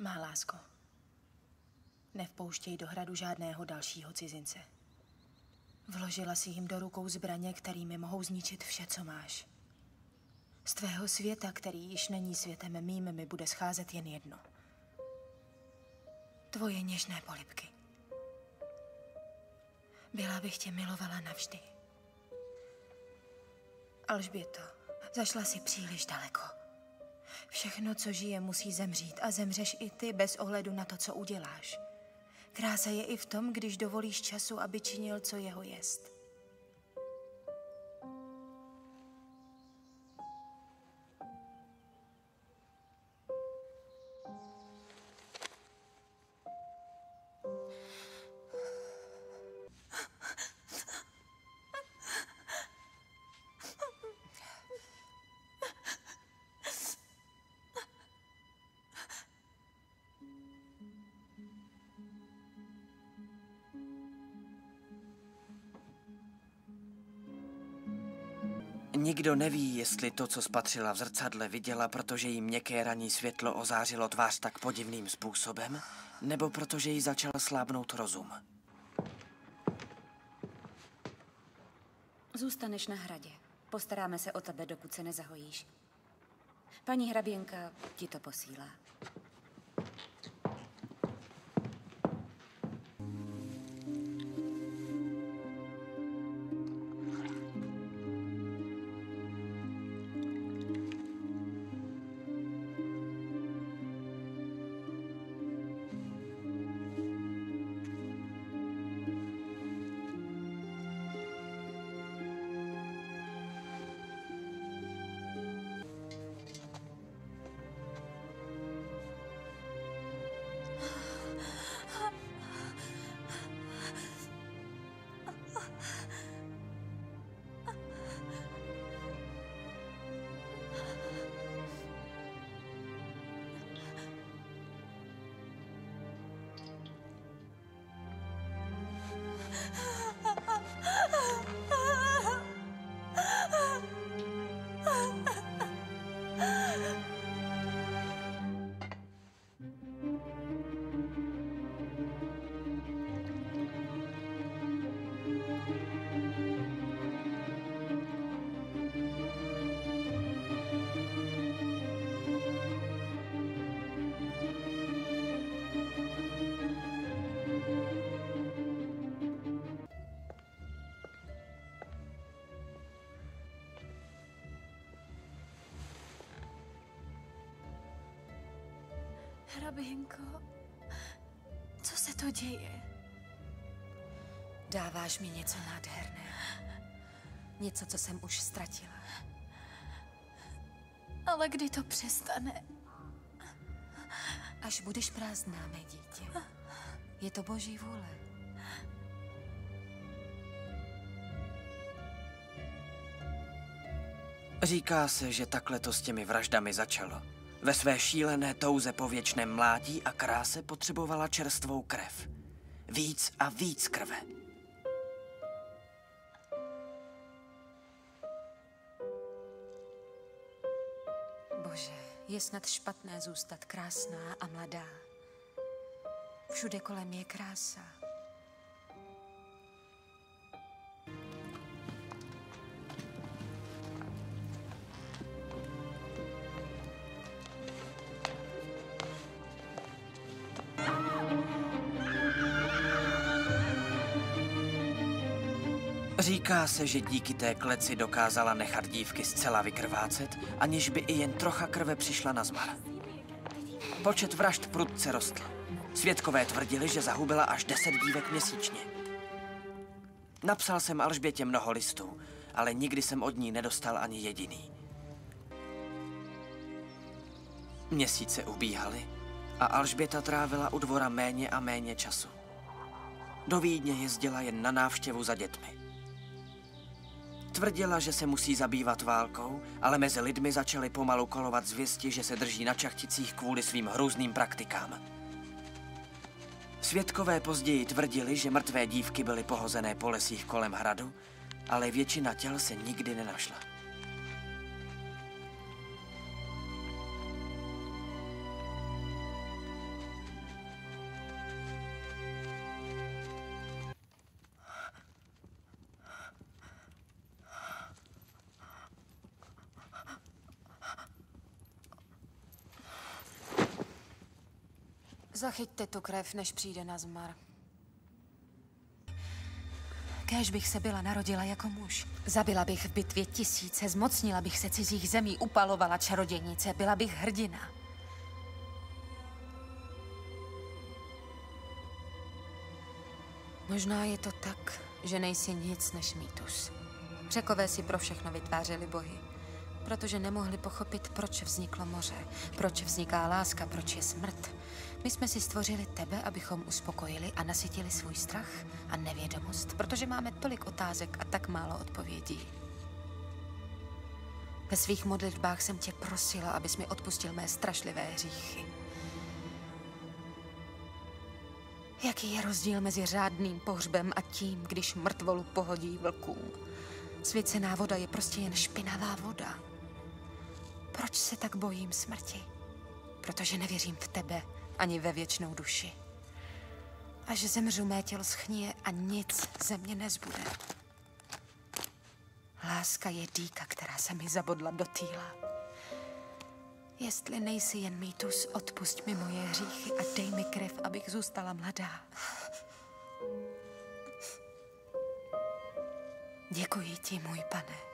Má lásko, nevpouštěj do hradu žádného dalšího cizince. Vložila si jim do rukou zbraně, kterými mohou zničit vše, co máš. Z tvého světa, který již není světem mým, mi bude scházet jen jedno. Tvoje něžné polibky. Byla bych tě milovala navždy. Alžběto, zašla si příliš daleko. Všechno, co žije, musí zemřít a zemřeš i ty bez ohledu na to, co uděláš. Krása je i v tom, když dovolíš času, aby činil, co jeho jest. Nikdo neví, jestli to, co spatřila v zrcadle, viděla, protože jí měkké ranní světlo ozářilo tvář tak podivným způsobem, nebo protože jí začal slábnout rozum. Zůstaneš na hradě. Postaráme se o tebe, dokud se nezahojíš. Paní hraběnka ti to posílá. Hraběnko, co se to děje? Dáváš mi něco nádherného. Něco, co jsem už ztratila. Ale kdy to přestane? Až budeš prázdná, mé dítě. Je to Boží vůle. Říká se, že takhle to s těmi vraždami začalo. Ve své šílené touze po věčném mládí a kráse potřebovala čerstvou krev. Víc a víc krve. Bože, je snad špatné zůstat krásná a mladá. Všude kolem je krása. Říká se, že díky té kleci dokázala nechat dívky zcela vykrvácet, aniž by i jen trocha krve přišla na zmar. Počet vražd prudce rostl. Svědkové tvrdili, že zahubila až 10 dívek měsíčně. Napsal jsem Alžbětě mnoho listů, ale nikdy jsem od ní nedostal ani jediný. Měsíce ubíhaly a Alžběta trávila u dvora méně a méně času. Do Vídně jezdila jen na návštěvu za dětmi. Tvrdila, že se musí zabývat válkou, ale mezi lidmi začaly pomalu kolovat zvěsti, že se drží na čachticích kvůli svým hrůzným praktikám. Svědkové později tvrdili, že mrtvé dívky byly pohozené po lesích kolem hradu, ale většina těl se nikdy nenašla. Zachyťte tu krev, než přijde Nazmar. Kéž bych se byla narodila jako muž. Zabila bych v bitvě tisíce, zmocnila bych se cizích zemí, upalovala čarodějnice, byla bych hrdina. Možná je to tak, že nejsi nic než mýtus. Řekové si pro všechno vytvářeli bohy, protože nemohli pochopit, proč vzniklo moře, proč vzniká láska, proč je smrt. My jsme si stvořili tebe, abychom uspokojili a nasytili svůj strach a nevědomost, protože máme tolik otázek a tak málo odpovědí. Ve svých modlitbách jsem tě prosila, abys mi odpustil mé strašlivé hříchy. Jaký je rozdíl mezi řádným pohřbem a tím, když mrtvolu pohodí vlkům? Svěcená voda je prostě jen špinavá voda. Proč se tak bojím smrti? Protože nevěřím v tebe ani ve věčnou duši. Až zemřu, mé tělo schnije a nic ze mě nezbude. Láska je dýka, která se mi zabodla do týla. Jestli nejsi jen mýtus, odpusť mi moje hříchy a dej mi krev, abych zůstala mladá. Děkuji ti, můj pane.